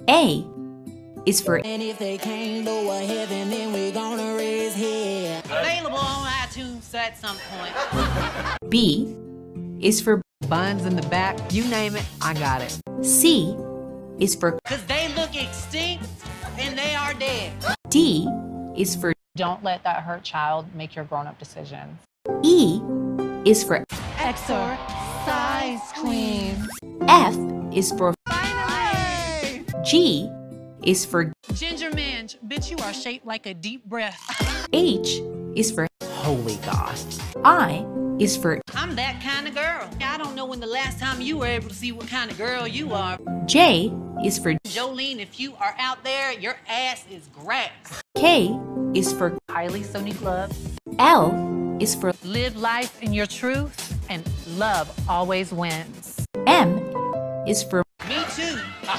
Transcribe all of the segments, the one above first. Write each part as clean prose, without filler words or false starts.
A is for And if they can't lower heaven, then we're gonna raise hell. Available on iTunes at some point. B is for Buns in the back, you name it, I got it. C is for Cause they look extinct and they are dead. D is for Don't let that hurt child make your grown-up decisions. E is for Exercise queen. F is for Finally! G is for Ginger Minge, bitch, you are shaped like a deep breath. H is for Holy God. I is for I'm that kind of girl. I don't know when the last time you were able to see what kind of girl you are. J is for Jolene, if you are out there, your ass is grass. K is for Kylie Sonique Love. L is for Live life in your truth, and love always wins. M is for Me too.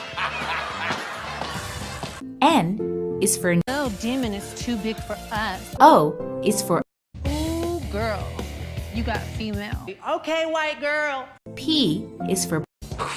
N is for No demon is too big for us. O is for Ooh, girl, you got female. Okay, white girl. P is for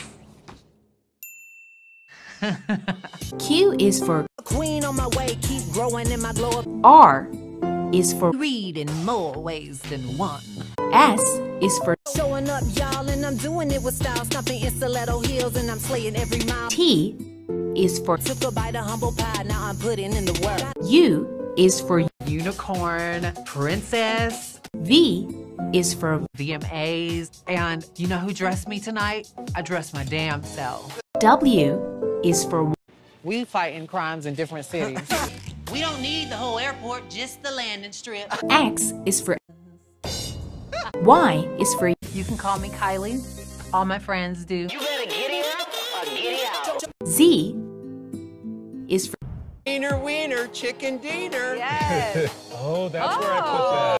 Q is for Queen on my way, keep growing in my glow up. R is for Read in more ways than one. S is for Showing up, y'all, and I'm doing it with style. Stomping in stiletto heels, and I'm slaying every mile. T is for Took a bite of humble pie, now I'm putting in the work. U is for Unicorn, princess, V is for VMAs, and you know who dressed me tonight? I dressed my damn self. W is for We fighting crimes in different cities. We don't need the whole airport, just the landing strip. X is for Y is for You can call me Kylie. All my friends do. You better giddy up or giddy out. Z is for Wiener, wiener, chicken dinner. Yes. Oh, that's where I put that.